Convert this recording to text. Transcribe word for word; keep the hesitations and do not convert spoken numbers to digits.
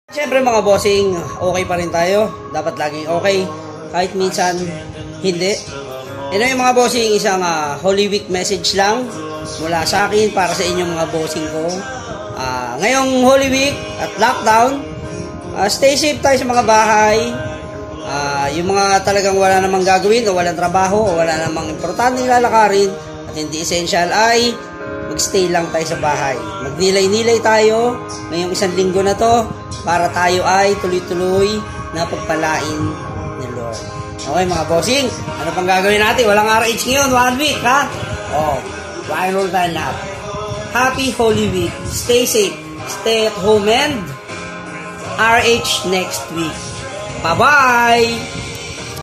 Siyempre mga bossing, okay pa rin tayo. Dapat laging okay. Kahit minsan, hindi. Ito yung mga bossing, isang uh, Holy Week message lang mula sa akin para sa inyong mga bossing ko. Uh, ngayong Holy Week at lockdown, uh, stay safe tayo sa mga bahay. Uh, yung mga talagang wala namang gagawin o walang trabaho o wala namang importante lalakarin at hindi essential ay magstay lang tayo sa bahay. Magnilay-nilay tayo ngayong isang linggo na to para tayo ay tuloy-tuloy na pagpalain ni Lord. Okay mga bossing, ano pang gagawin natin? Walang R H ngayon, one week ha? Oh, rock and roll tayo na. Happy Holy Week. Stay safe. Stay at home and R H next week. Bye-bye!